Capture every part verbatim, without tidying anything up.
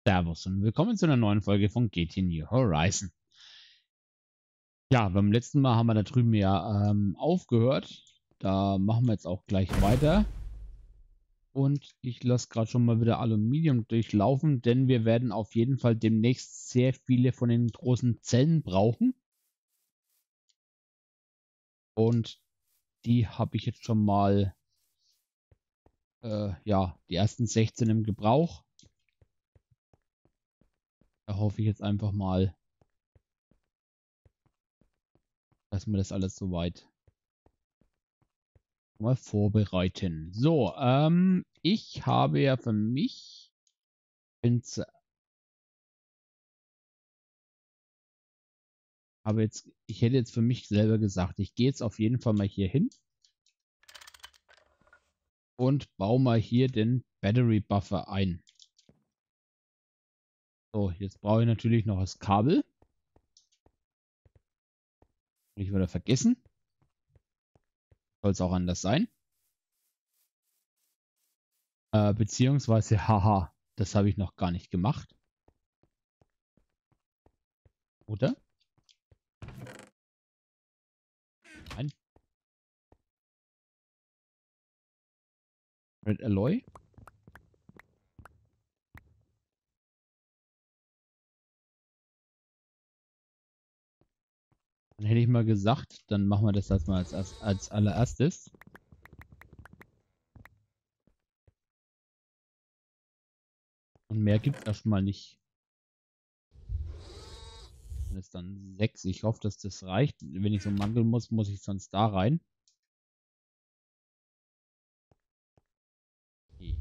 Servus und willkommen zu einer neuen Folge von G T New Horizon. Ja, beim letzten Mal haben wir da drüben ja ähm, aufgehört. Da machen wir jetzt auch gleich weiter. Und ich lasse gerade schon mal wieder Aluminium durchlaufen, denn wir werden auf jeden Fall demnächst sehr viele von den großen Zellen brauchen. Und die habe ich jetzt schon mal, äh, ja, die ersten sechzehn im Gebrauch. Da hoffe ich jetzt einfach mal, dass wir das alles soweit mal vorbereiten. So, ähm, ich habe ja für mich, habe jetzt, ich hätte jetzt für mich selber gesagt, ich gehe jetzt auf jeden Fall mal hier hin und baue mal hier den Battery Buffer ein. So, jetzt brauche ich natürlich noch das Kabel. Will ich wieder vergessen. Soll es auch anders sein. Äh, beziehungsweise, haha, das habe ich noch gar nicht gemacht. Oder? Nein. Red Alloy. Dann hätte ich mal gesagt, dann machen wir das erstmal als, als, als allererstes. Und mehr gibt es erstmal nicht. Das ist dann sechs. Ich hoffe, dass das reicht. Wenn ich so mandeln muss, muss ich sonst da rein. Okay.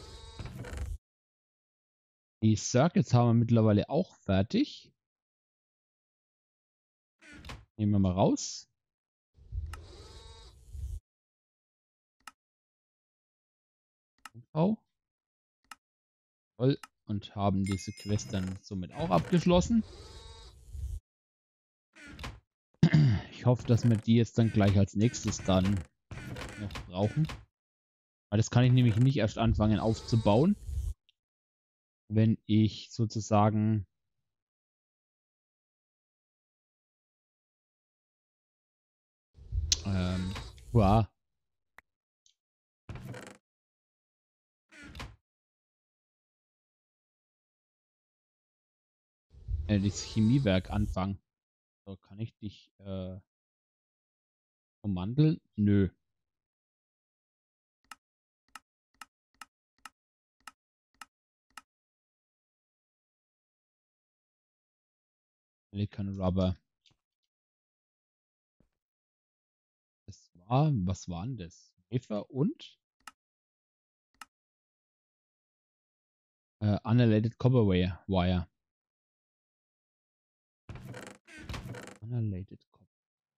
Die Circuits haben wir mittlerweile auch fertig. Nehmen wir mal raus. Oh. Toll. Und haben diese Quest dann somit auch abgeschlossen. Ich hoffe, dass wir die jetzt dann gleich als nächstes dann noch brauchen. Weil das kann ich nämlich nicht erst anfangen aufzubauen, wenn ich sozusagen ähm, ja, äh, das Chemiewerk anfangen. So, kann ich dich äh, ummanteln? Nö. Silicon Rubber. Das war, was waren das? Wafer und äh, Unrelated Copper Wire. Unrelated Copper.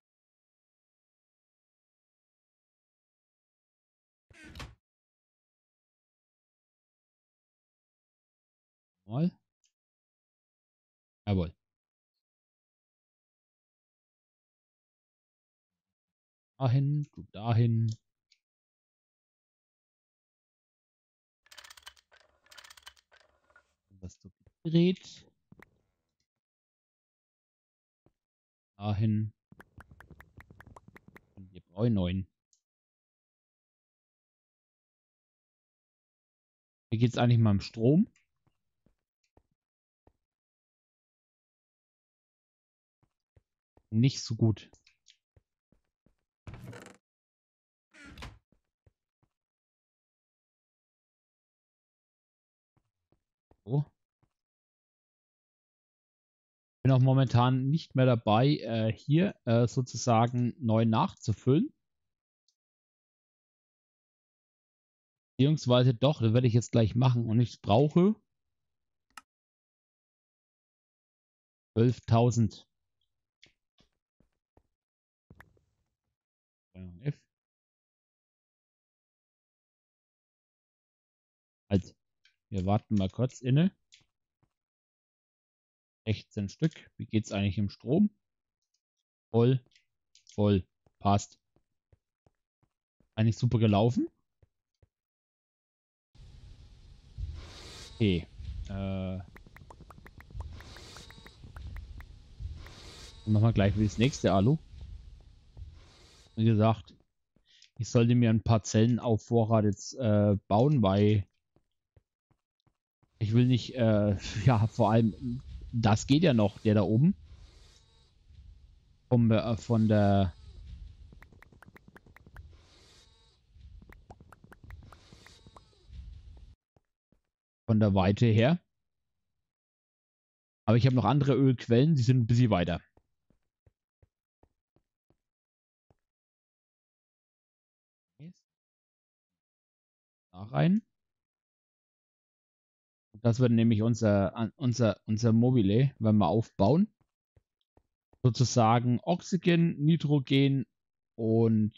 Mal. Jawohl. Dahin, du dahin. Was du gedreht. Dahin. Und wir brauchen neun. Wie geht es eigentlich mal im Strom? Nicht so gut. So. Bin auch momentan nicht mehr dabei, äh, hier äh, sozusagen neu nachzufüllen. Beziehungsweise doch, das werde ich jetzt gleich machen. Und ich brauche zwölftausend. F. Halt, wir warten mal kurz inne. sechzehn Stück. Wie geht es eigentlich im Strom? Voll, voll, passt. Eigentlich super gelaufen. Okay. Äh, Dann machen wir gleich wie das nächste Alu. Wie gesagt, ich sollte mir ein paar Zellen auf Vorrat jetzt äh, bauen, weil ich will nicht, äh, ja, vor allem, das geht ja noch, der da oben. Vom, äh, von der von der Weite her. Aber ich habe noch andere Ölquellen, die sind ein bisschen weiter. Da rein. Das wird nämlich unser, unser, unser Mobile, wenn wir aufbauen. Sozusagen Oxygen, Nitrogen und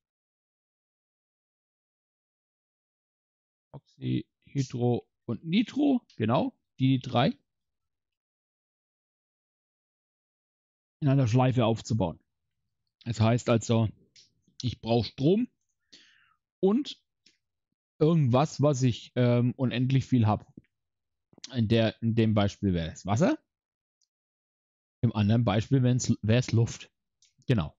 Oxy, Hydro und Nitro, genau, die drei in einer Schleife aufzubauen. Das heißt also, ich brauche Strom und irgendwas, was ich ähm, unendlich viel habe. In, in dem Beispiel wäre es Wasser. Im anderen Beispiel wäre es Luft. Genau.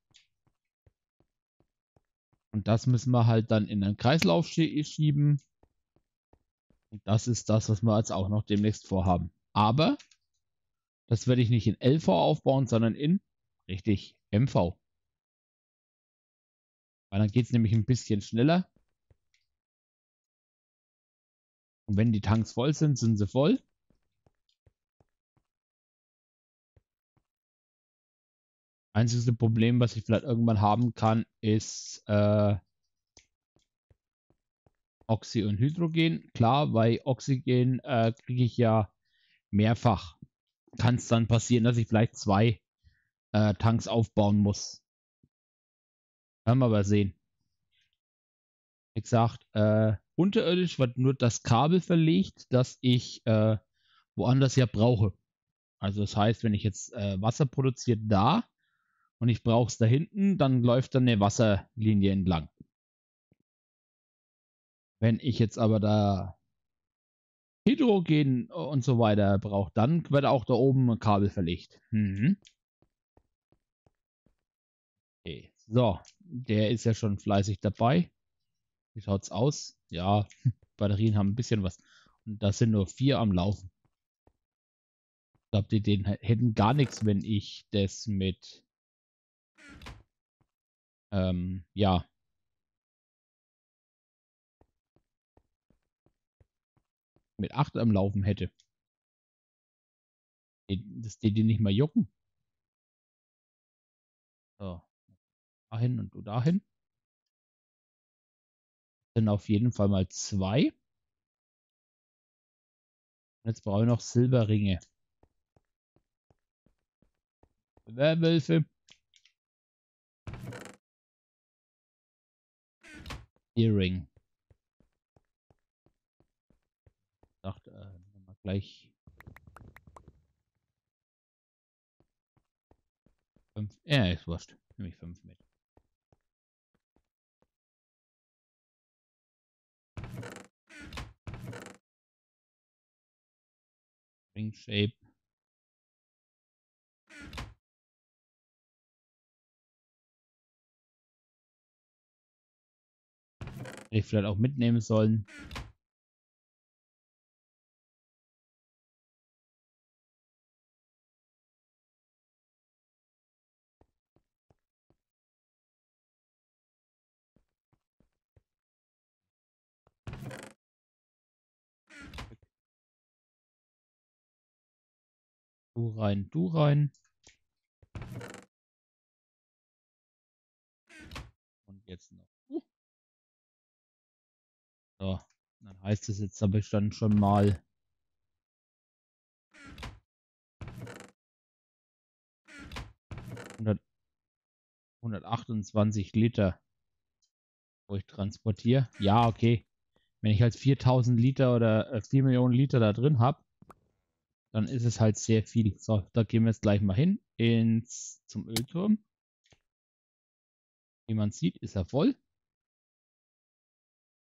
Und das müssen wir halt dann in einen Kreislauf schieben. Und das ist das, was wir jetzt auch noch demnächst vorhaben. Aber das werde ich nicht in L V aufbauen, sondern in, richtig, M V. Weil dann geht es nämlich ein bisschen schneller. Und wenn die Tanks voll sind, sind sie voll. Einziges Problem, was ich vielleicht irgendwann haben kann, ist äh, Oxy und Hydrogen. Klar, weil Oxygen äh, kriege ich ja mehrfach. Kann es dann passieren, dass ich vielleicht zwei äh, Tanks aufbauen muss. Werden wir aber sehen. Wie gesagt, äh, unterirdisch wird nur das Kabel verlegt, das ich äh, woanders ja brauche. Also das heißt, wenn ich jetzt äh, Wasser produziert da und ich brauche es da hinten, dann läuft dann eine Wasserlinie entlang. Wenn ich jetzt aber da Hydrogen und so weiter brauche, dann wird auch da oben ein Kabel verlegt. Mhm. Okay. So, der ist ja schon fleißig dabei. Wie schaut's aus? Ja, Batterien haben ein bisschen was. Und das sind nur vier am Laufen. Ich glaube, die den hätten gar nichts, wenn ich das mit ähm, ja, mit acht am Laufen hätte. Dass die die nicht mal jucken. So, dahin und du dahin. Sind auf jeden Fall mal zwei. Und jetzt brauche ich noch Silberringe. Werwölfe. Earring. Ich dachte, äh, mal gleich fünf. Ja, ist wurscht. Nehme ich fünf mit. Ring Shape. Hätte ich vielleicht auch mitnehmen sollen. Du rein, du rein. Und jetzt noch. Uh. So, dann heißt es jetzt, habe ich dann schon mal hundert, hundertachtundzwanzig Liter, wo ich transportiere. Ja, okay. Wenn ich halt viertausend Liter oder äh, vier Millionen Liter da drin habe, dann ist es halt sehr viel. So, da gehen wir jetzt gleich mal hin ins zum Ölturm. Wie man sieht, ist er voll.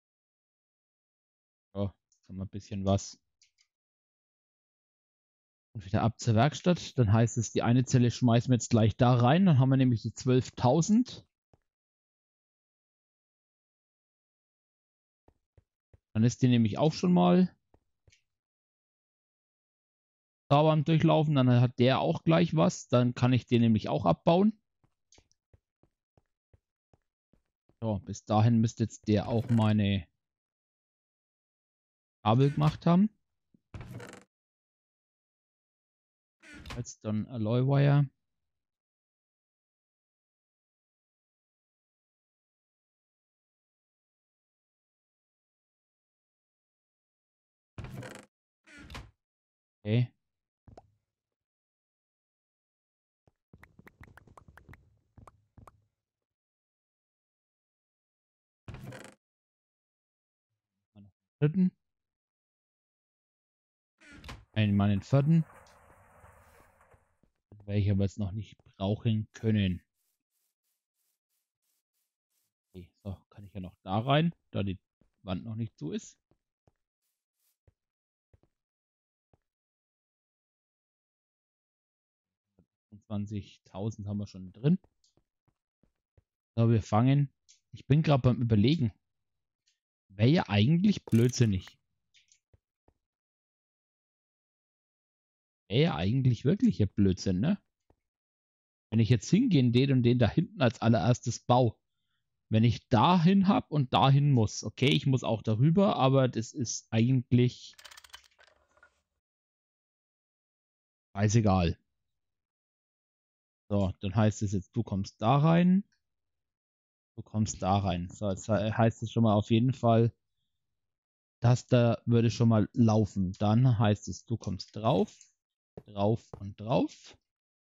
So, jetzt haben wir ein bisschen was Und wieder ab zur Werkstatt. Dann heißt es, die eine Zelle schmeißen wir jetzt gleich da rein. Dann haben wir nämlich die zwölftausend. Dann ist die nämlich auch schon mal da beim Durchlaufen. Dann hat der auch gleich was. Dann kann ich den nämlich auch abbauen. So, bis dahin müsste jetzt der auch meine Kabel gemacht haben. Jetzt dann Alloy Wire. Okay. Dritten. Einmal den vierten. Den werde ich aber jetzt noch nicht brauchen können. Okay, so, kann ich ja noch da rein, da die Wand noch nicht zu ist. zwanzigtausend haben wir schon drin. So, wir fangen. Ich bin gerade beim Überlegen. Wäre ja eigentlich blödsinnig. Wäre ja eigentlich wirklich ein Blödsinn, ne? Wenn ich jetzt hingehen, den und den da hinten als allererstes baue. Wenn ich dahin habe und dahin muss. Okay, ich muss auch darüber, aber das ist eigentlich scheißegal. So, dann heißt es jetzt, du kommst da rein. Du kommst da rein. So, jetzt heißt es schon mal auf jeden Fall, das da würde schon mal laufen. Dann heißt es, du kommst drauf, drauf und drauf.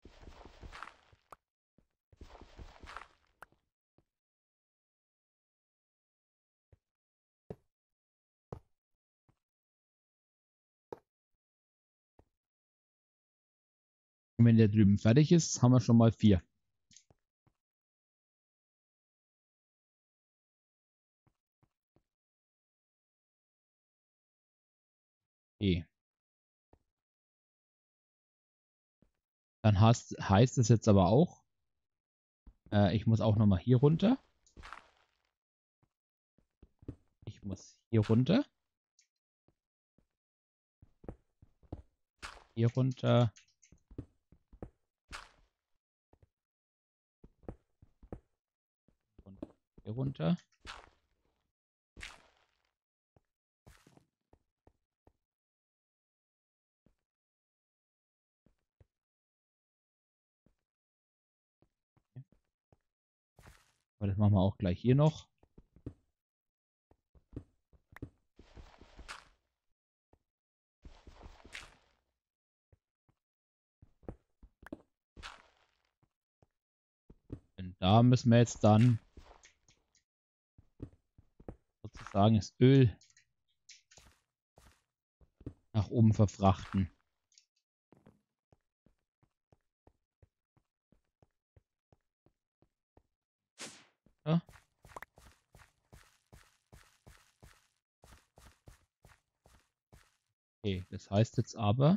Und wenn der drüben fertig ist, haben wir schon mal vier. Okay. Dann hast, heißt es jetzt aber auch, äh, ich muss auch nochmal hier runter. Ich muss hier runter. Hier runter. Und hier runter. Aber das machen wir auch gleich hier noch. Denn da müssen wir jetzt dann sozusagen das Öl nach oben verfrachten. Ja. Okay, das heißt jetzt aber,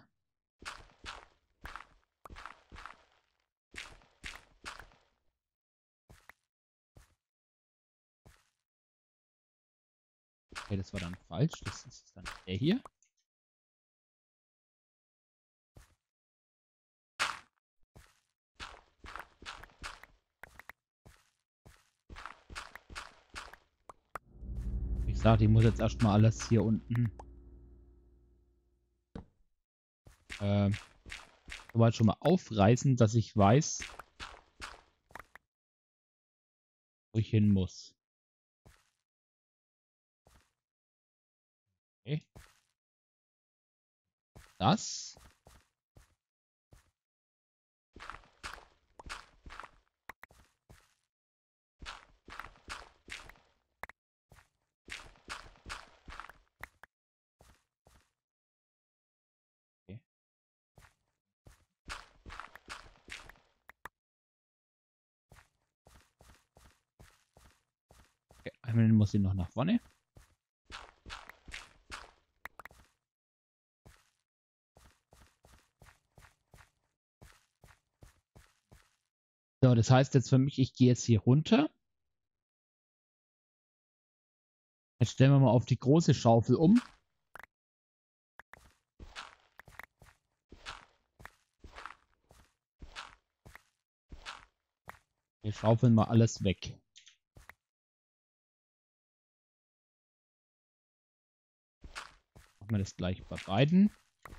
okay, das war dann falsch. Das ist dann der hier. Ich sage, ich muss jetzt erstmal alles hier unten äh, soweit schon mal aufreißen, dass ich weiß, wo ich hin muss. Okay. Das. Okay. Okay. Einmal muss ich noch nach vorne. das heißt jetzt für mich, ich gehe jetzt hier runter. Jetzt stellen wir mal auf die große Schaufel um. Wir schaufeln mal alles weg. Machen wir das gleich bei beiden.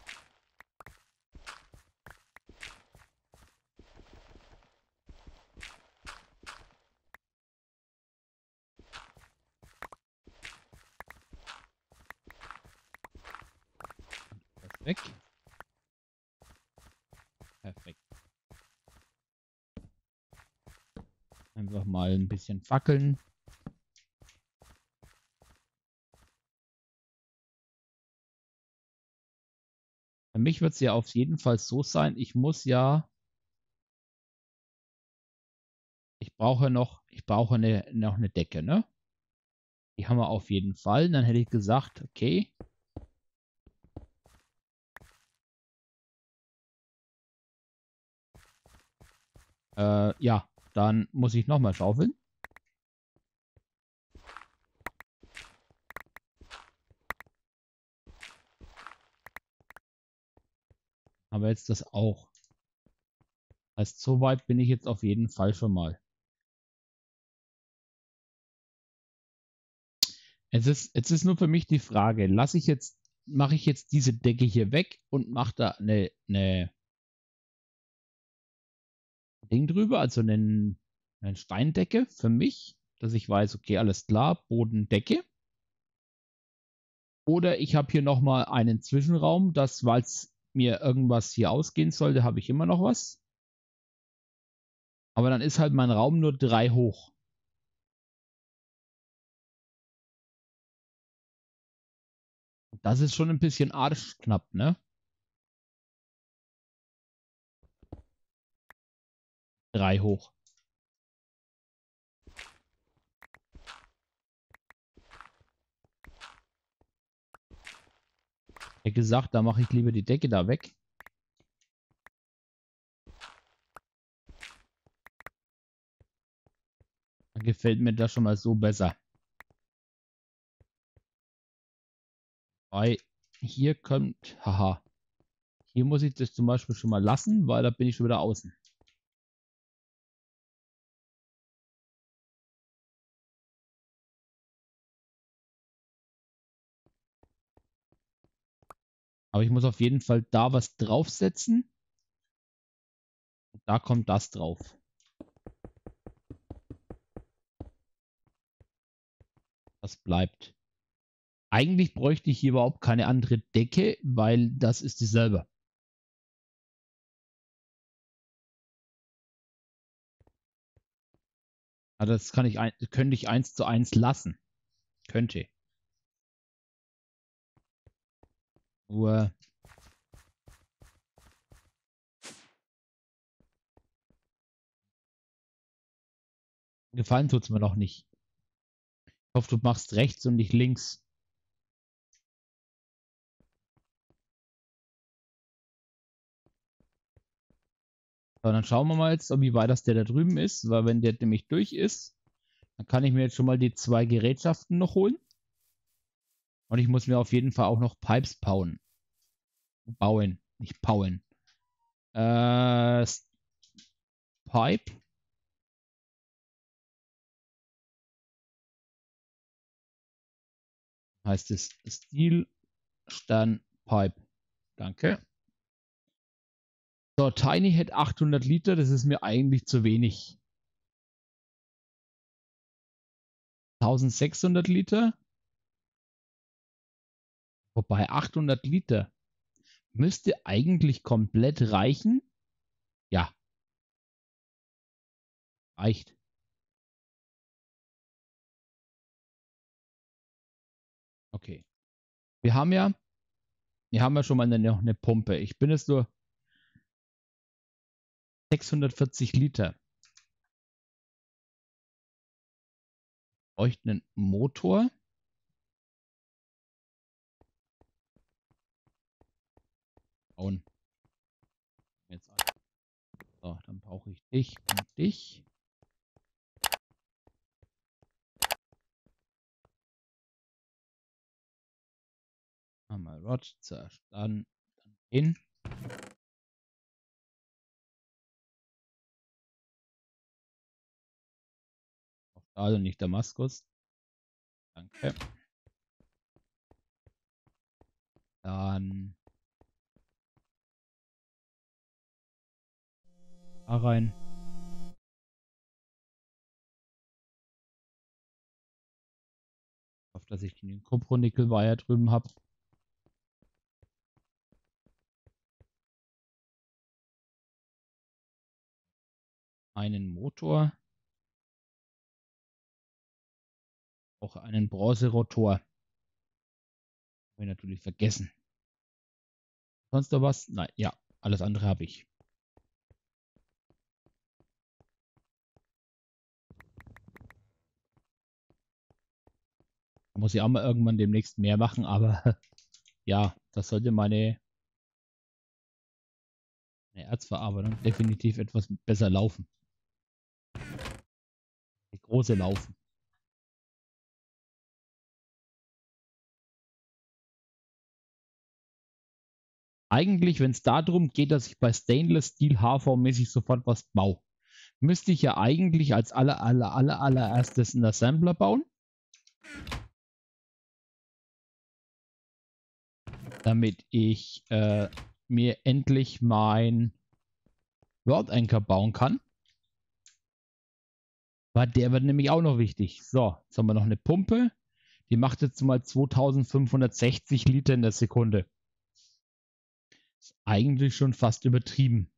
Das weg. Perfekt. Einfach mal ein bisschen fackeln. Für mich wird es ja auf jeden Fall so sein, ich muss ja, ich brauche noch, ich brauche eine, noch eine Decke, ne? Die haben wir auf jeden Fall. Dann hätte ich gesagt, okay. Äh, ja, dann muss ich nochmal schaufeln. Aber jetzt das auch. Heißt, so weit bin ich jetzt auf jeden Fall schon mal. Es ist, jetzt ist nur für mich die Frage, lasse ich jetzt, mache ich jetzt diese Decke hier weg und mache da eine, eine Ding drüber, also eine, eine Steindecke für mich, dass ich weiß, okay, alles klar, Bodendecke. Oder ich habe hier nochmal einen Zwischenraum, dass, weil es mir irgendwas hier ausgehen sollte, habe ich immer noch was. Aber dann ist halt mein Raum nur drei hoch. Das ist schon ein bisschen arschknapp, ne? Drei hoch. Wie gesagt, da mache ich lieber die Decke da weg. Dann gefällt mir das schon mal so besser. Weil hier kommt, haha, hier muss ich das zum Beispiel schon mal lassen, weil da bin ich schon wieder außen. Aber ich muss auf jeden Fall da was draufsetzen. Da kommt das drauf. Das bleibt. Eigentlich bräuchte ich hier überhaupt keine andere Decke, weil das ist dieselbe. Also das kann ich ein, könnte ich eins zu eins lassen. Könnte. Nur gefallen tut es mir noch nicht. Ich hoffe, du machst rechts und nicht links. So, dann schauen wir mal jetzt, wie weit das der da drüben ist, weil wenn der nämlich durch ist, dann kann ich mir jetzt schon mal die zwei Gerätschaften noch holen. Und ich muss mir auf jeden Fall auch noch Pipes bauen. Bauen, nicht bauen. Äh, Pipe. Heißt es Steel Stern Pipe. Danke. So, Tiny Head achthundert Liter, das ist mir eigentlich zu wenig. eintausendsechshundert Liter. Wobei achthundert Liter müsste eigentlich komplett reichen. Ja, reicht. Okay. Wir haben ja, wir haben ja schon mal eine, noch eine Pumpe. Ich bin jetzt nur sechshundertvierzig Liter. Bräuchte einen Motor. Bauen. Jetzt an. So, dann Brauche ich dich und dich. Einmal Rod, zuerst dann, dann hin. Auf Stahl und nicht Damaskus. Danke. Dann da rein. Ich hoffe, dass ich den Kupfernickel-Wire drüben habe. Einen Motor. Auch einen Bronzerotor. Habe ich natürlich vergessen. Sonst noch was? Nein, ja, alles andere habe ich. Da muss ich auch mal irgendwann demnächst mehr machen, aber ja, das sollte meine, meine Erzverarbeitung definitiv etwas besser laufen. Die große laufen. Eigentlich, wenn es darum geht, dass ich bei Stainless Steel H V-mäßig sofort was baue, müsste ich ja eigentlich als aller, aller, aller, allererstes einen Assembler bauen. Damit ich äh, mir endlich mein World Anchor bauen kann. Weil der wird nämlich auch noch wichtig. So, jetzt haben wir noch eine Pumpe. Die macht jetzt mal zweitausendfünfhundertsechzig Liter in der Sekunde. Ist eigentlich schon fast übertrieben.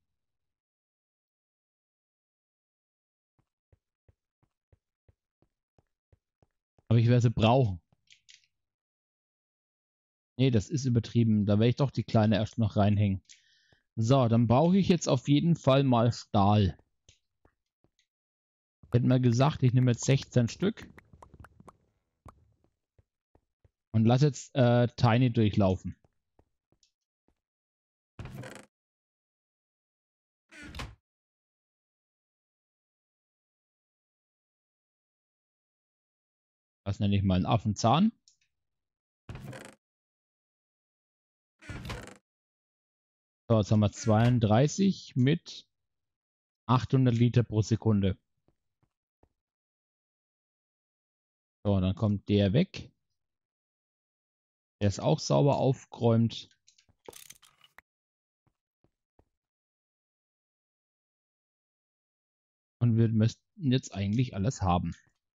Aber ich werde sie brauchen. Nee, das ist übertrieben. Da werde ich doch die kleine erst noch reinhängen. So, dann brauche ich jetzt auf jeden Fall mal Stahl. Ich hätte mal gesagt, ich nehme jetzt sechzehn Stück. Und lasse jetzt äh, Tiny durchlaufen. Das nenne ich mal einen Affenzahn. So, jetzt haben wir zweiunddreißig mit achthundert Liter pro Sekunde. So, dann kommt der weg. Der ist auch sauber aufgeräumt. Und wir müssten jetzt eigentlich alles haben.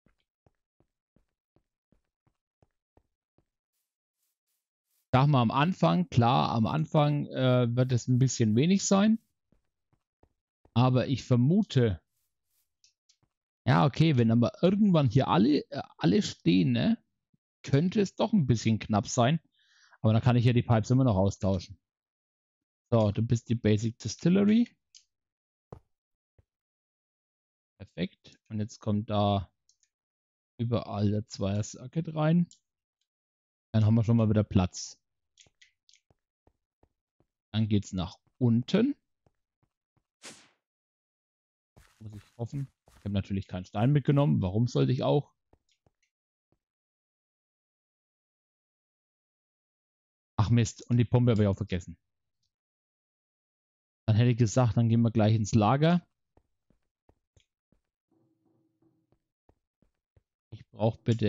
Sag mal am Anfang, klar, am Anfang äh, wird es ein bisschen wenig sein. Aber ich vermute, ja, okay, wenn aber irgendwann hier alle, äh, alle stehen, ne, könnte es doch ein bisschen knapp sein. Aber dann kann ich ja die Pipes immer noch austauschen. So, du bist die Basic Distillery. Perfekt. Und jetzt kommt da überall der Zweier Circuit rein. Dann haben wir schon mal wieder Platz. Dann geht es nach unten. Muss ich hoffen. Ich habe natürlich keinen Stein mitgenommen. Warum sollte ich auch? Ach Mist. Und die Pumpe habe ich auch vergessen. Dann hätte ich gesagt, dann gehen wir gleich ins Lager. Ich brauche bitte...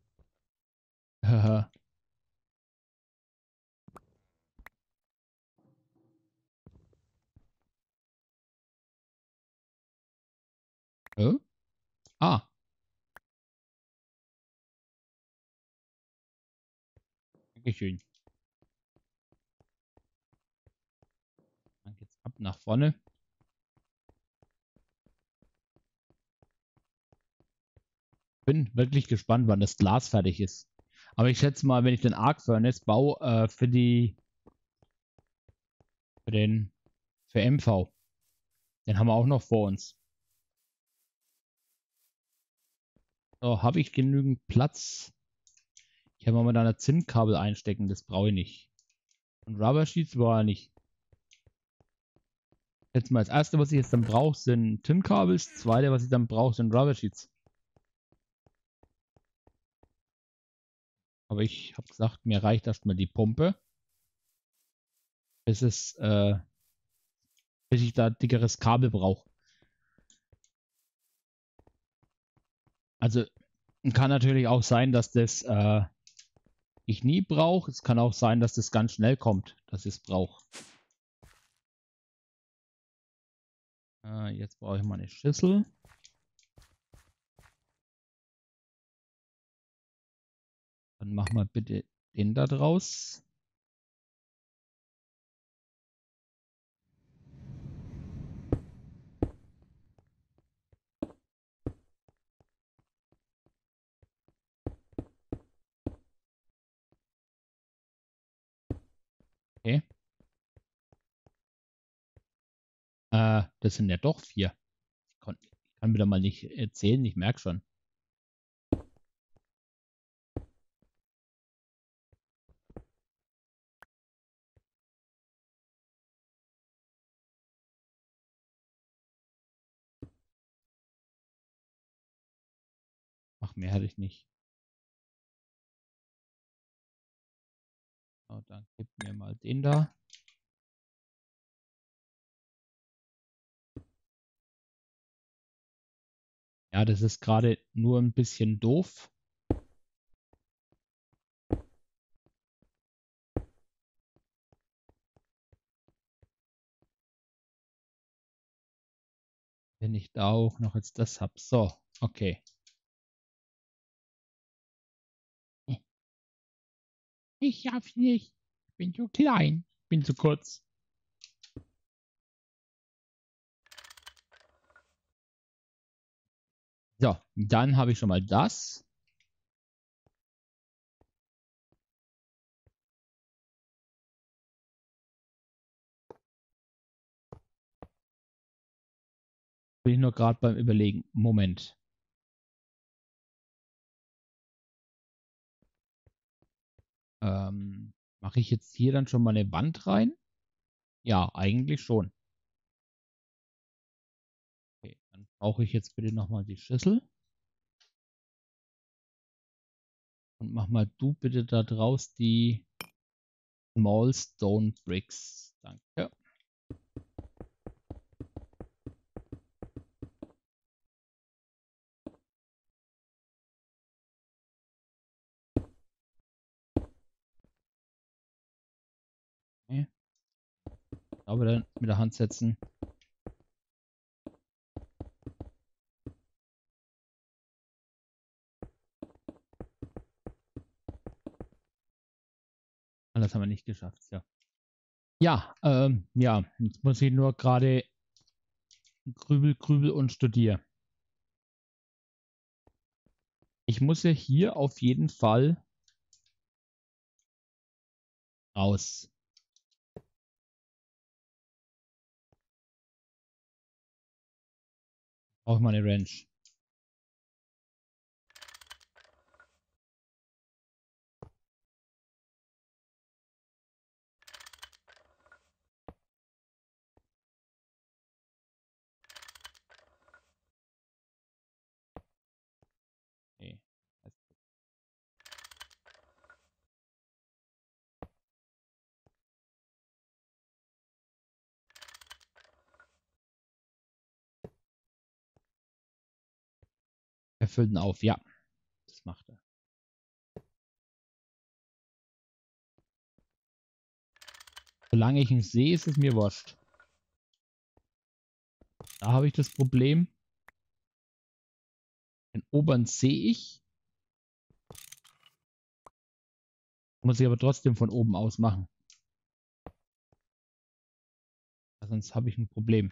Äh? Ah. Dankeschön. Dann geht's ab nach vorne. Bin wirklich gespannt, wann das Glas fertig ist. Aber ich schätze mal, wenn ich den Arc Furnace baue, äh, für die... Für den... Für M V. Den haben wir auch noch vor uns. So, habe ich genügend Platz? Ich habe mal da ein Zinnkabel einstecken, das brauche ich nicht. Und Rubber Sheets brauche ich nicht. Jetzt mal das erste, was ich jetzt dann brauche, sind Tin-Kabel. Das zweite, was ich dann brauche, sind Rubber Sheets. Aber ich habe gesagt, mir reicht erstmal die Pumpe. Bis es, äh, bis ich da dickeres Kabel brauche. Also kann natürlich auch sein, dass das äh, ich nie brauche. Es kann auch sein, dass das ganz schnell kommt, dass ich es brauche. Äh, jetzt brauche ich mal eine Schüssel. Dann machen wir bitte den da draus. Okay. Äh, das sind ja doch vier. Ich kann, ich kann wieder mal nicht erzählen, ich merke schon. Ach, mehr hatte ich nicht. So, dann gib mir mal den da. Ja, das ist gerade nur ein bisschen doof. Wenn ich da auch noch jetzt das habe. So, okay. Ich schaff's nicht. Ich bin zu klein. Ich bin zu kurz. So, dann habe ich schon mal das. Bin ich nur gerade beim Überlegen. Moment. Ähm, mache ich jetzt hier dann schon mal eine Wand rein? Ja, eigentlich schon. Okay, dann brauche ich jetzt bitte nochmal die Schüssel. Und mach mal du bitte da draus die Small Stone Bricks. Danke. Okay. Aber dann mit der Hand setzen. Das haben wir nicht geschafft. Ja, ja, ähm, ja. Jetzt muss ich nur gerade grübel, grübel und studiere. Ich muss ja hier auf jeden Fall raus. Brauche ich mal eine Wrench. Okay. Er füllt ihn auf. Ja, das macht er. Solange ich ihn sehe, ist es mir wurscht. Da habe ich das Problem. Den oberen sehe ich. Muss ich aber trotzdem von oben aus machen. Sonst habe ich ein Problem.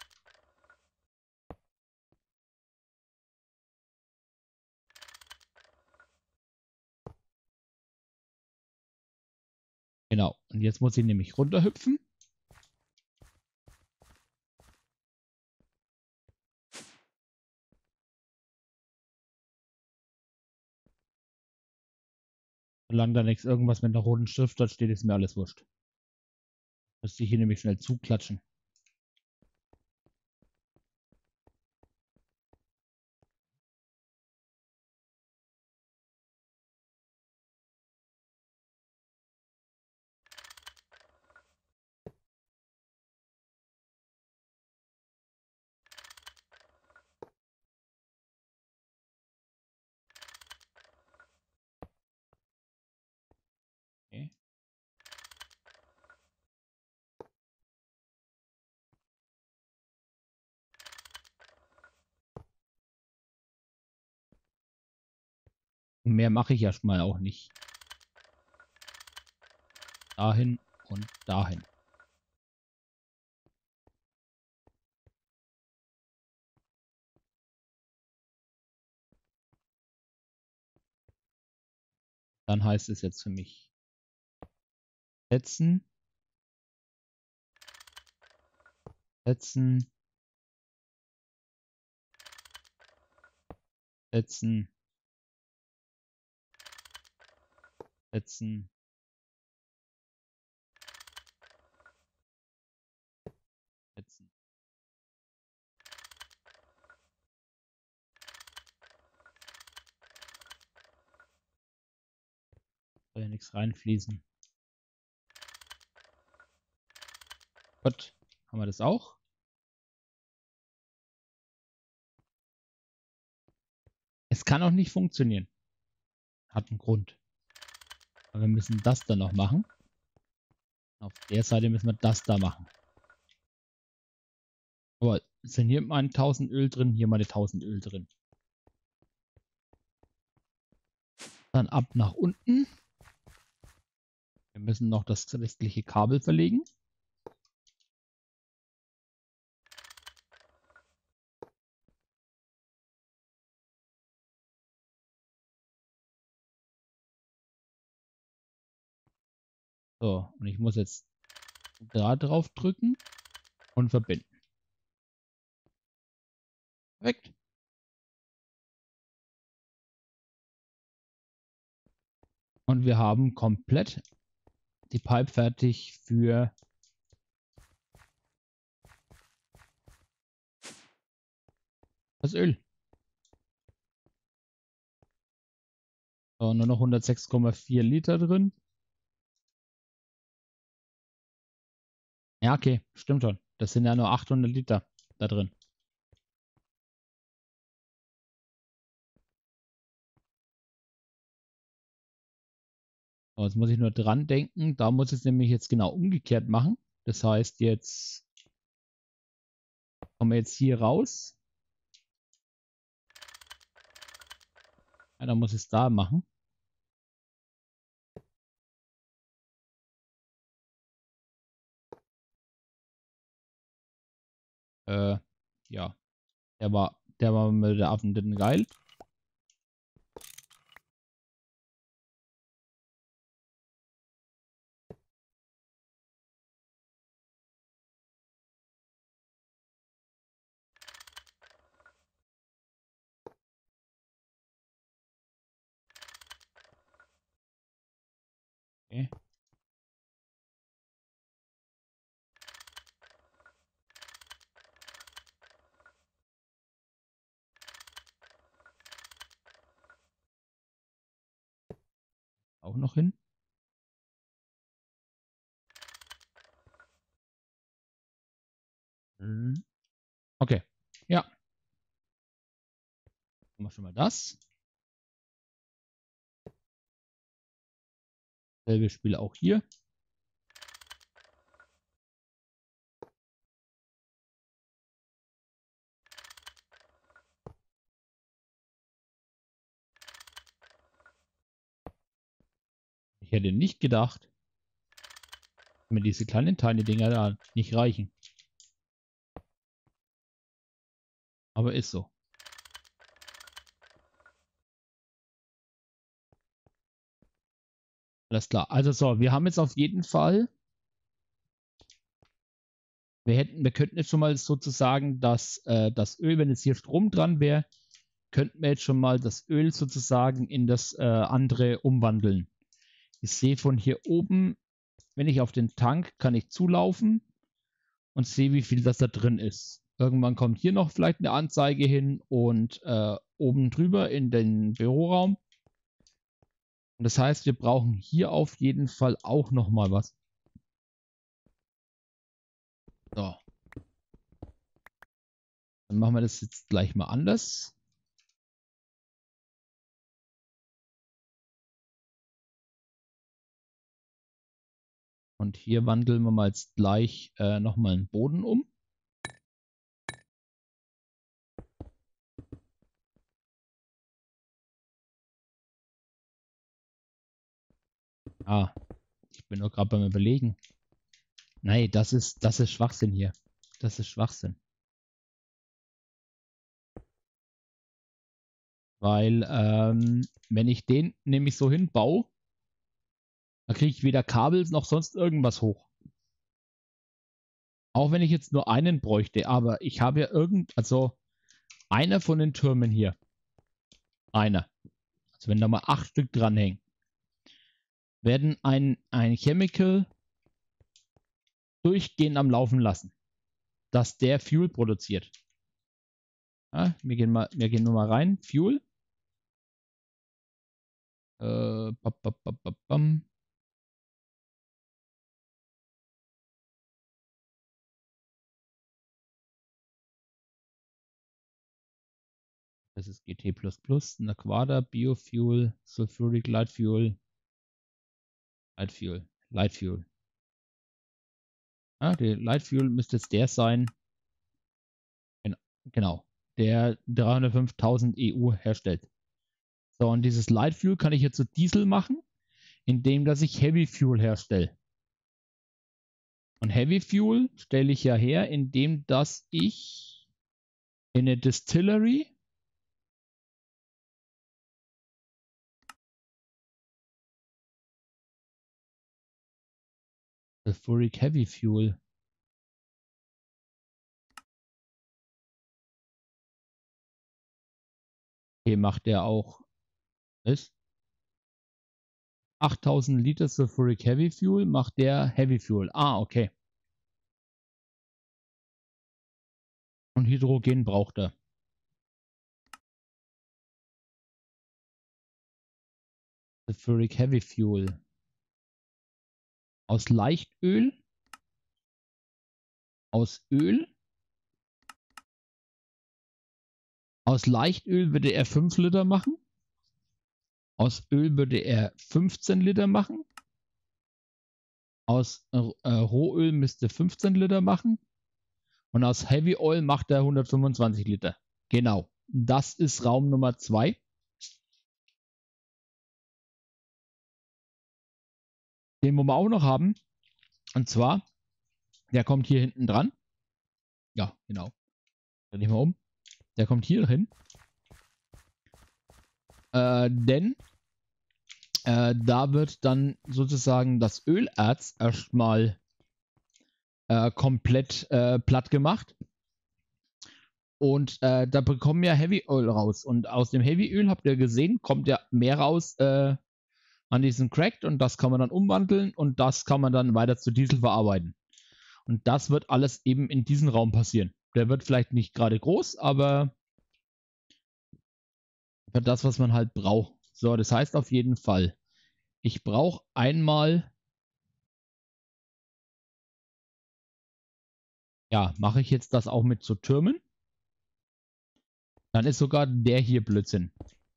Genau. Und jetzt muss ich nämlich runterhüpfen. Solange da nichts irgendwas mit einer roten Schrift dort steht, ist mir alles wurscht. Müsste ich hier nämlich schnell zuklatschen. Und mehr mache ich erstmal auch nicht. Dahin und dahin. Dann heißt es jetzt für mich setzen, setzen, setzen, setzen, setzen. Soll ja nichts reinfließen. Gut, haben wir das auch? Es kann auch nicht funktionieren. Hat einen Grund. Aber wir müssen das dann noch machen. Auf der Seite müssen wir das da machen. Aber sind hier mal tausend Öl drin, hier mal tausend Öl drin. Dann ab nach unten. Wir müssen noch das restliche Kabel verlegen. So, und ich muss jetzt da drauf drücken und verbinden. Perfekt. Und wir haben komplett die Pipe fertig für das Öl. So, nur noch hundertsechs Komma vier Liter drin. Ja, okay, stimmt schon. Das sind ja nur achthundert Liter da drin. So, jetzt muss ich nur dran denken. Da muss ich es nämlich jetzt genau umgekehrt machen. Das heißt, jetzt kommen wir jetzt hier raus. Ja, dann muss ich es da machen. Äh, ja. Der war, der war mit der Affen denn geil. Okay. Auch noch hin. Mhm. Okay. Ja. Machen wir schon mal das. Selbe Spiel auch hier. Ich hätte nicht gedacht, dass mir diese kleinen tiny Dinger da nicht reichen. Aber ist so. Alles klar. Also so, wir haben jetzt auf jeden Fall. Wir hätten, wir könnten jetzt schon mal sozusagen das, äh, das Öl, wenn jetzt hier Strom dran wäre, könnten wir jetzt schon mal das Öl sozusagen in das äh, andere umwandeln. Ich sehe von hier oben, wenn ich auf den Tank, kann ich zulaufen und sehe, wie viel das da drin ist. Irgendwann kommt hier noch vielleicht eine Anzeige hin und äh, oben drüber in den Büroraum. Und das heißt, wir brauchen hier auf jeden Fall auch noch mal was. So. Dann machen wir das jetzt gleich mal anders. Und hier wandeln wir mal jetzt gleich äh, nochmal den Boden um. Ah, ich bin nur gerade beim Überlegen. Nein, das ist, das ist Schwachsinn hier. Das ist Schwachsinn. Weil, ähm, wenn ich den nämlich so hinbaue, dann kriege ich weder Kabel noch sonst irgendwas hoch. Auch wenn ich jetzt nur einen bräuchte, aber ich habe ja irgend, also einer von den Türmen hier. Einer. Also wenn da mal acht Stück dranhängen, werden ein, ein Chemical durchgehend am Laufen lassen, dass der Fuel produziert. Ja, wir, gehen mal, wir gehen nur mal rein. Fuel. Äh, bap, bap, bap, bap, bam. Das ist G T plus plus, Aquada, Biofuel, Sulfuric Light Fuel, Light Fuel, Light Fuel. Ja, der Light Fuel müsste jetzt der sein. Genau. Der dreihundertfünftausend E U herstellt. So, und dieses Light Fuel kann ich jetzt zu Diesel machen, indem dass ich Heavy Fuel herstelle. Und Heavy Fuel stelle ich ja her, indem dass ich in eine Distillery Sulfuric Heavy Fuel. Okay, macht der auch. Was? achttausend Liter Sulfuric Heavy Fuel macht der Heavy Fuel. Ah, okay. Und Hydrogen braucht er. Sulfuric Heavy Fuel. Aus Leichtöl. Aus Öl. Aus Leichtöl würde er fünf Liter machen. Aus Öl würde er fünfzehn Liter machen. Aus äh, Rohöl müsste fünfzehn Liter machen. Und aus Heavy Oil macht er hundertfünfundzwanzig Liter. Genau. Das ist Raum Nummer zwei. Den wollen wir auch noch haben. Und zwar, der kommt hier hinten dran. Ja, genau. Dreh ich mal um. Der kommt hier hin. Äh, denn äh, da wird dann sozusagen das Ölerz erstmal äh, komplett äh, platt gemacht. Und äh, da bekommen wir Heavy Oil raus. Und aus dem Heavy Öl, habt ihr gesehen, kommt ja mehr raus äh, an diesen Cracked. Und das kann man dann umwandeln. Und das kann man dann weiter zu Diesel verarbeiten. Und das wird alles eben in diesem Raum passieren. Der wird vielleicht nicht gerade groß, aber für das, was man halt braucht. So, das heißt auf jeden Fall, ich brauche einmal, ja, mache ich jetzt das auch mit so Türmen? Dann ist sogar der hier Blödsinn.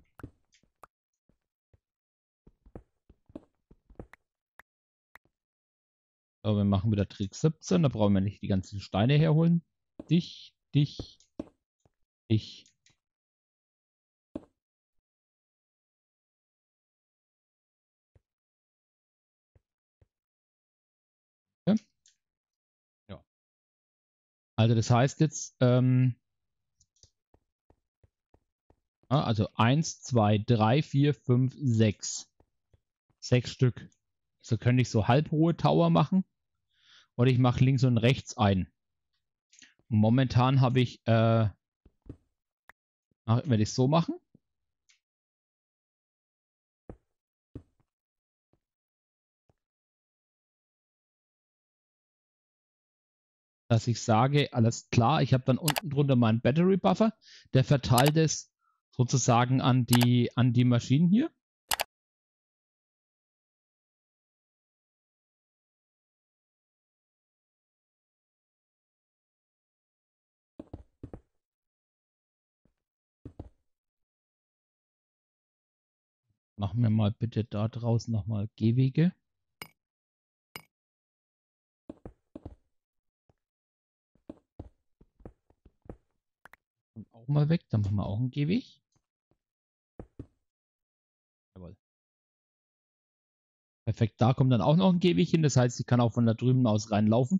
So, wir machen wieder Trick siebzehn, da brauchen wir nicht die ganzen Steine herholen. Dich, dich, dich. Ja. Ja. Also das heißt jetzt, ähm, also eins, zwei, drei, vier, fünf, sechs. Sechs Stück. So könnte ich so halbhohe Tower machen. Oder ich mache links und rechts ein. Momentan habe ich, äh, werde ich so machen. Dass ich sage, alles klar, ich habe dann unten drunter meinen Battery Buffer, der verteilt es sozusagen an die, an die Maschinen hier. Machen wir mal bitte da draußen nochmal Gehwege. Und auch mal weg, dann machen wir auch einen Gehweg. Jawohl. Perfekt, da kommt dann auch noch ein Gehweg hin. Das heißt, ich kann auch von da drüben aus reinlaufen.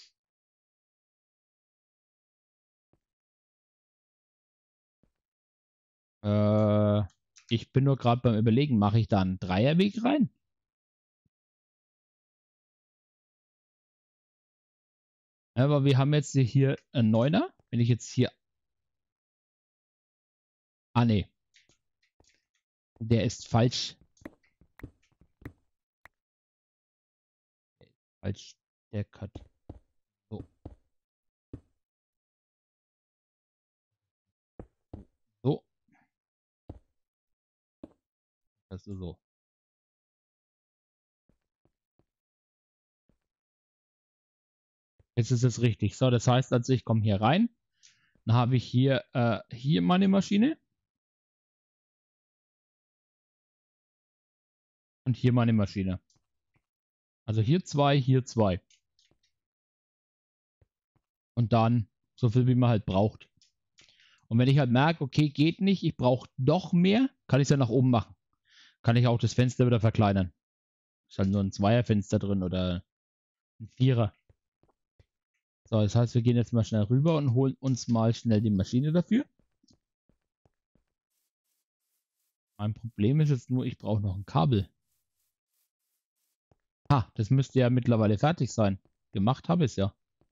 Äh, ich bin nur gerade beim Überlegen, mache ich da einen Dreierweg rein? Aber wir haben jetzt hier einen Neuner. Wenn ich jetzt hier... Ah, nee. Der ist falsch. Falsch. Der Cut. So. So. Das ist so. Jetzt ist es richtig. So, das heißt also, ich komme hier rein. Dann habe ich hier, äh, hier meine Maschine. Und hier meine Maschine. Also hier zwei, hier zwei. Und dann so viel, wie man halt braucht. Und wenn ich halt merke, okay, geht nicht, ich brauche doch mehr, kann ich es ja nach oben machen. Kann ich auch das Fenster wieder verkleinern. Ist halt nur ein Zweierfenster drin oder ein Vierer. So, das heißt, wir gehen jetzt mal schnell rüber und holen uns mal schnell die Maschine dafür. Mein Problem ist jetzt nur, ich brauche noch ein Kabel. Ha, das müsste ja mittlerweile fertig sein. Gemacht habe ich es ja.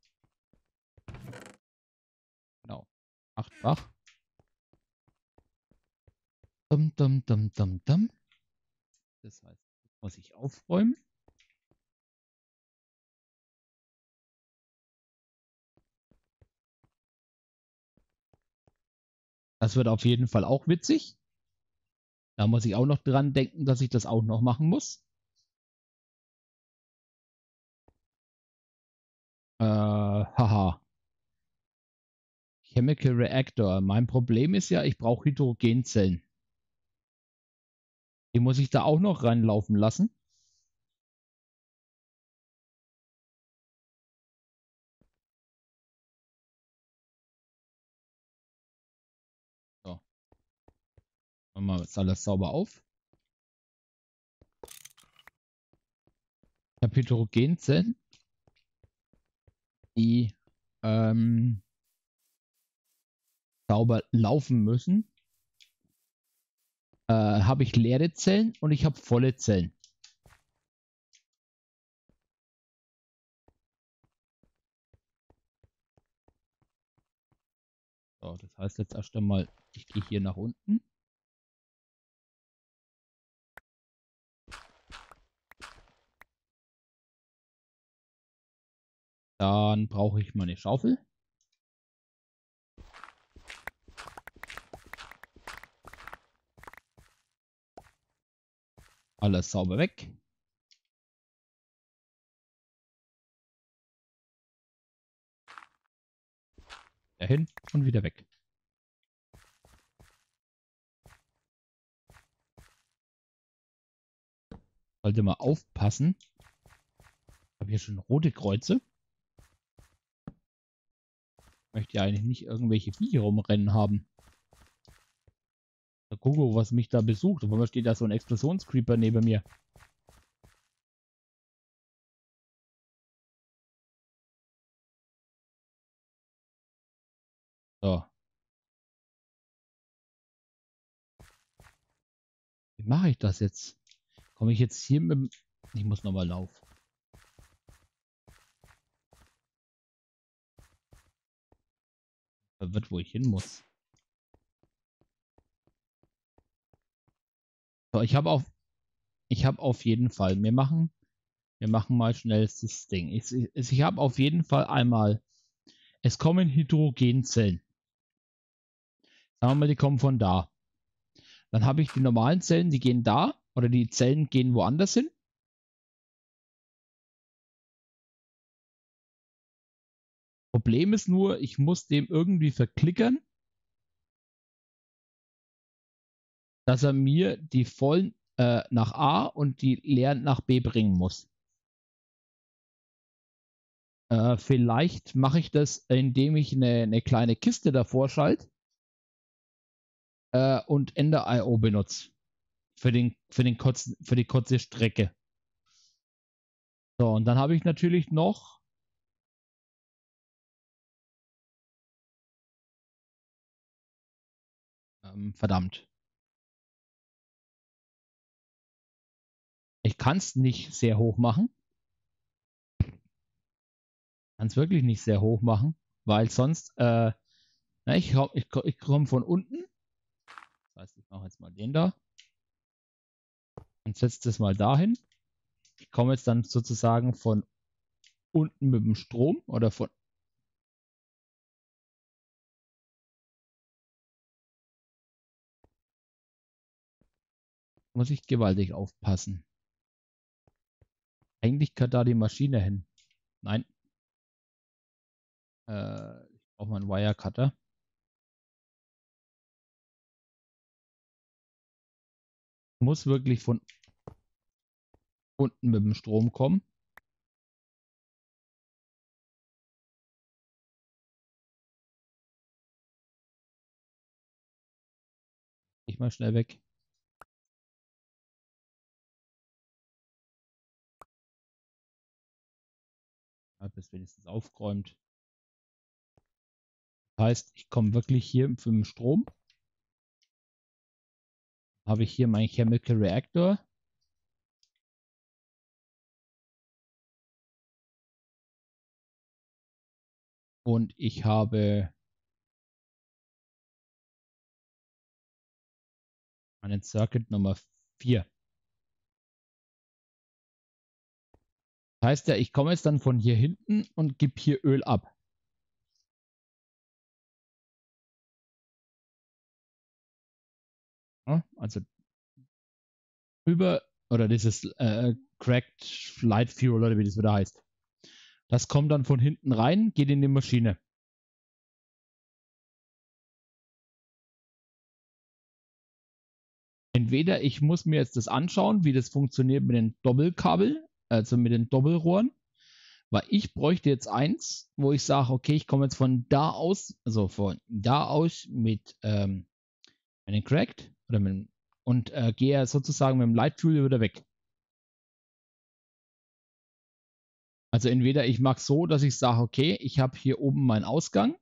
Genau. Achtfach. Dum, dum, dum, dum, dum. Das heißt, das muss ich aufräumen. Das wird auf jeden Fall auch witzig. Da muss ich auch noch dran denken, dass ich das auch noch machen muss. Äh, haha. Chemical Reactor. Mein Problem ist ja, ich brauche Hydrogenzellen. Die muss ich da auch noch reinlaufen lassen. So. Machen wir jetzt alles sauber auf. Ich habe Hydrogenzellen, die ähm, sauber laufen müssen. Äh, habe ich leere Zellen und ich habe volle Zellen. So, das heißt jetzt erst einmal, ich gehe hier nach unten. Dann brauche ich meine Schaufel. Alles sauber weg. Dahin und wieder weg. Sollte mal aufpassen. Ich habe hier schon rote Kreuze. Ich möchte ja eigentlich nicht irgendwelche Viecher rumrennen haben. Da gucke, was mich da besucht. Auf einmal steht da so ein Explosionscreeper neben mir. So. Wie mache ich das jetzt? Komme ich jetzt hier mit dem... Ich muss nochmal laufen. Da wird, wo ich hin muss. So, ich habe auf... Ich habe auf jeden Fall... Wir machen... Wir machen mal schnell das Ding. Ich, ich, ich habe auf jeden Fall einmal... Es kommen Hydrogenzellen. Sagen wir mal, die kommen von da. Dann habe ich die normalen Zellen, die gehen da. Oder die Zellen gehen woanders hin. Problem ist nur, ich muss dem irgendwie verklickern, dass er mir die vollen äh, nach A und die leeren nach B bringen muss. Äh, vielleicht mache ich das, indem ich eine, eine kleine Kiste davor schalte äh, und Ender I O benutze. Für, den, für, den kurzen, für die kurze Strecke. So, und dann habe ich natürlich noch ähm, verdammt. Ich kann es nicht sehr hoch machen. Kann es wirklich nicht sehr hoch machen, weil sonst, äh, na, ich, ich, ich komme von unten. Das heißt, ich mache jetzt mal den da und setze das mal dahin. Ich komme jetzt dann sozusagen von unten mit dem Strom oder von. Muss ich gewaltig aufpassen. Eigentlich kann da die Maschine hin. Nein. Äh, ich brauche mal einen Wirecutter. Muss wirklich von unten mit dem Strom kommen. Ich mal schnell weg. Habe es wenigstens aufgeräumt. Das heißt, ich komme wirklich hier für den Strom. Habe ich hier meinen Chemical Reactor. Und ich habe einen Circuit Nummer vier. Das heißt ja, ich komme jetzt dann von hier hinten und gebe hier Öl ab. Ja, also über, oder dieses äh, Cracked Light Fuel oder wie das wieder heißt. Das kommt dann von hinten rein, geht in die Maschine. Entweder ich muss mir jetzt das anschauen, wie das funktioniert mit den Doppelkabel, also mit den Doppelrohren, weil ich bräuchte jetzt eins, wo ich sage, okay, ich komme jetzt von da aus, also von da aus mit, ähm, mit dem Cracked oder mit, und äh, gehe sozusagen mit dem Light Fuel wieder weg. Also entweder ich mache so, dass ich sage, okay, ich habe hier oben meinen Ausgang.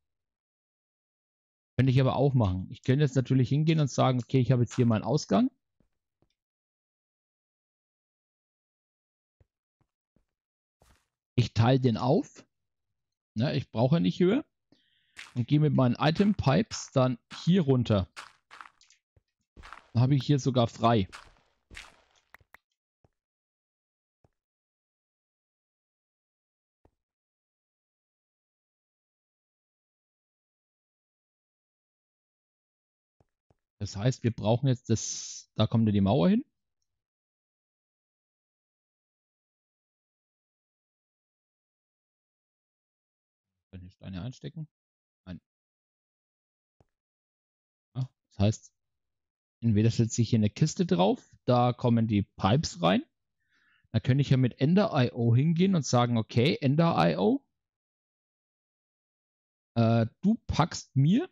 Könnte ich aber auch machen. Ich könnte jetzt natürlich hingehen und sagen, okay, ich habe jetzt hier meinen Ausgang. Ich teile den auf. Ne, ich brauche nicht höher. Und gehe mit meinen Item Pipes dann hier runter. Dann habe ich hier sogar frei. Das heißt, wir brauchen jetzt das, da kommt ja die Mauer hin. Können die Steine einstecken? Nein. Ja, das heißt, entweder setze ich hier eine Kiste drauf, da kommen die Pipes rein. Da könnte ich ja mit Ender Punkt i o hingehen und sagen, okay, Ender Punkt i o, äh, du packst mir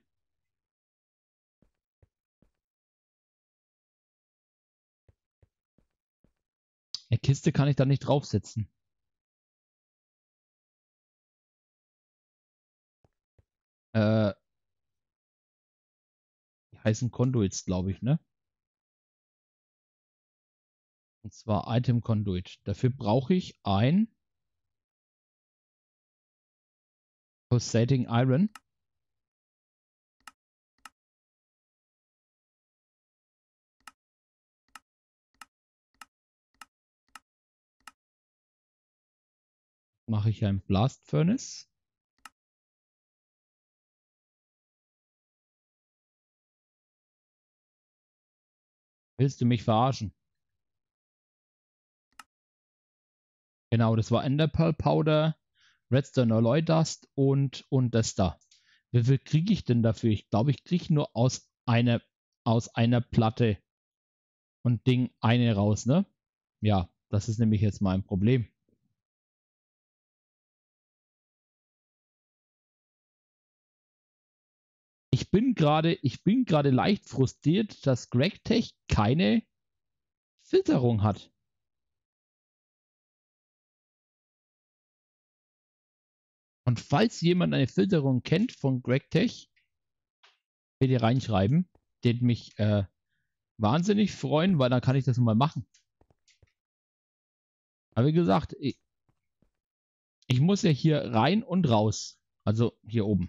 eine Kiste, kann ich da nicht draufsetzen. Äh, die heißen Conduits, glaube ich, ne? Und zwar Item Conduit. Dafür brauche ich ein Pulsating Iron. Mache ich ein Blast Furnace. Willst du mich verarschen? Genau, das war Ender Pearl Powder, Redstone Alloy Dust und, und das da. Wie viel kriege ich denn dafür? Ich glaube, ich kriege nur aus einer, aus einer Platte und Ding eine raus, ne? Ja, das ist nämlich jetzt mein Problem. Ich bin gerade, ich bin gerade leicht frustriert, dass GregTech keine Filterung hat. Und falls jemand eine Filterung kennt von GregTech, bitte reinschreiben. Den mich äh, wahnsinnig freuen, weil dann kann ich das mal machen. Aber wie gesagt, ich, ich muss ja hier rein und raus. Also hier oben.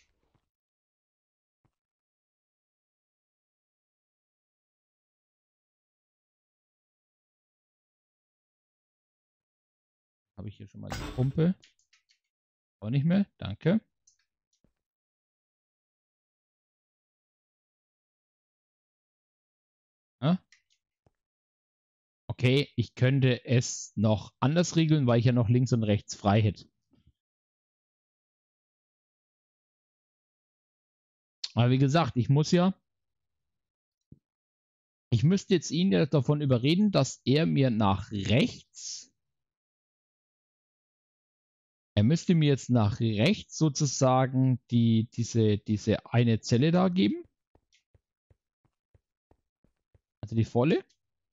Habe ich hier schon mal die Pumpe. Auch nicht mehr. Danke. Ja. Okay, ich könnte es noch anders regeln, weil ich ja noch links und rechts frei hätte. Aber wie gesagt, ich muss ja, ich müsste jetzt ihn ja davon überreden, dass er mir nach rechts, er müsste mir jetzt nach rechts sozusagen die, diese, diese eine Zelle da geben. Also die volle.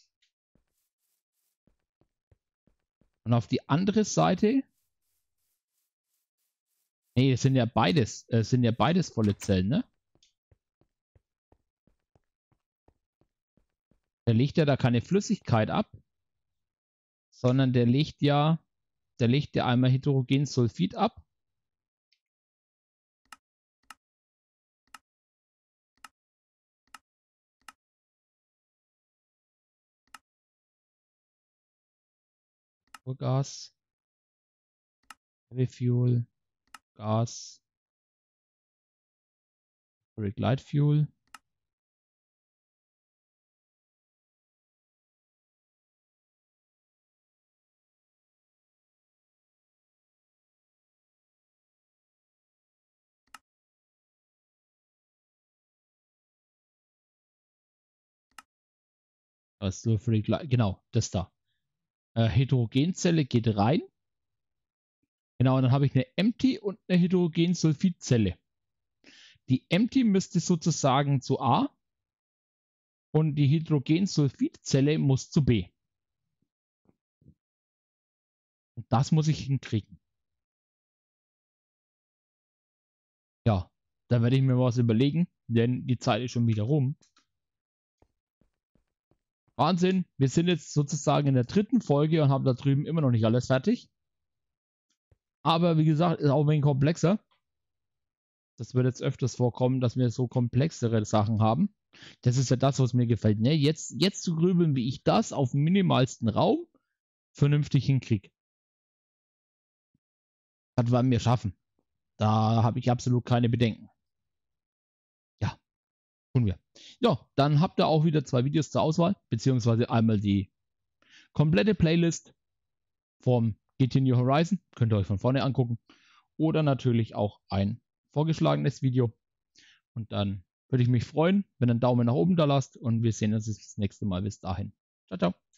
Und auf die andere Seite, nee, es sind ja beides, es sind ja beides volle Zellen, ne? Der legt ja da keine Flüssigkeit ab, sondern der legt ja, der legt ja einmal Hydrogensulfid ab. Gas, Refuel, Gas, Light Fuel. Das Sulfuric Light, genau, das da. Äh, Hydrogenzelle geht rein. Genau, und dann habe ich eine Empty und eine Hydrogensulfidzelle. Die Empty müsste sozusagen zu A und die Hydrogensulfidzelle muss zu B. Und das muss ich hinkriegen. Ja, da werde ich mir was überlegen, denn die Zeit ist schon wieder rum. Wahnsinn, wir sind jetzt sozusagen in der dritten Folge und haben da drüben immer noch nicht alles fertig. Aber wie gesagt, ist auch ein wenig komplexer. Das wird jetzt öfters vorkommen, dass wir so komplexere Sachen haben. Das ist ja das, was mir gefällt. Ne? Jetzt, jetzt zu grübeln, wie ich das auf dem minimalsten Raum vernünftig hinkriege. Das werden wir schaffen. Da habe ich absolut keine Bedenken. Ja, tun wir. Ja, dann habt ihr auch wieder zwei Videos zur Auswahl, beziehungsweise einmal die komplette Playlist vom G T New Horizon. Könnt ihr euch von vorne angucken. Oder natürlich auch ein vorgeschlagenes Video. Und dann würde ich mich freuen, wenn ihr einen Daumen nach oben da lasst. Und wir sehen uns das nächste Mal. Bis dahin. Ciao, ciao.